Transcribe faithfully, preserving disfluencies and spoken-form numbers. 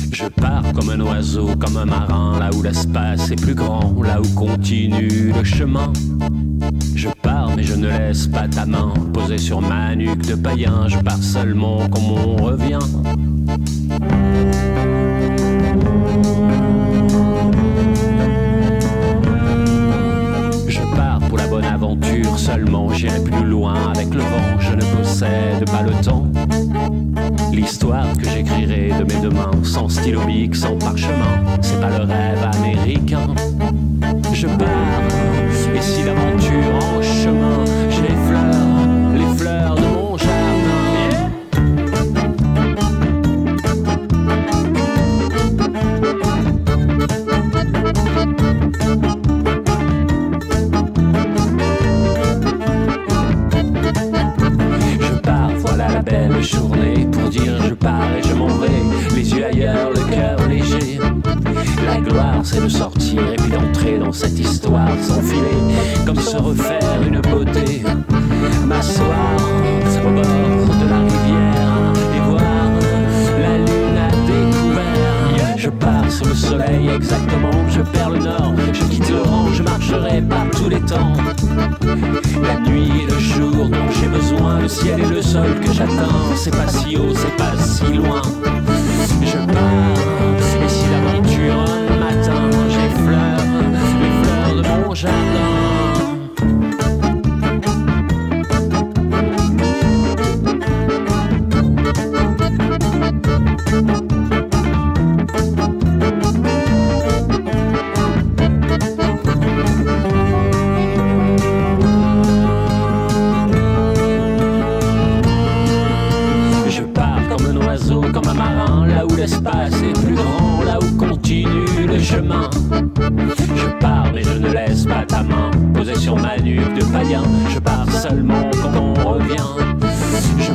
Je pars comme un oiseau, comme un marin, là où l'espace est plus grand, là où continue le chemin. Je pars mais je ne laisse pas ta main posée sur ma nuque de païen. Je pars seulement comme on revient. Je pars pour la bonne aventure seulement, j'irai plus loin avec le vent. Je ne possède pas le temps. L'histoire que j'écrirai de mes deux mains, sans stylo bic, sans parchemin, c'est pas le rêve américain. Je pars, et si l'aventure en chemin, j'ai les fleurs, les fleurs de mon jardin. Je pars, voilà la belle journée, pour dire je pars et je m'en vais, les yeux ailleurs, le cœur léger. La gloire c'est de sortir et puis d'entrer dans cette histoire, s'enfiler comme se refaire une beauté, m'asseoir au bord de la rivière et voir la lune à découvert. Je pars sous le soleil exactement, je perds le nord, je quitte le rang, je marcherai par tous les temps. La nuit et le jour dont j'ai besoin, le ciel et le sol que j'atteins, c'est pas si haut, c'est pas si loin. Je pars, et si l'aventure un matin, j'ai fleurs, les fleurs de mon jardin. Je pars comme un oiseau, comme un marin, là où l'espace est plus grand, là où continue le chemin. Je pars mais je ne laisse pas ta main posée sur ma nuque de païen. Je pars seulement quand on revient. Je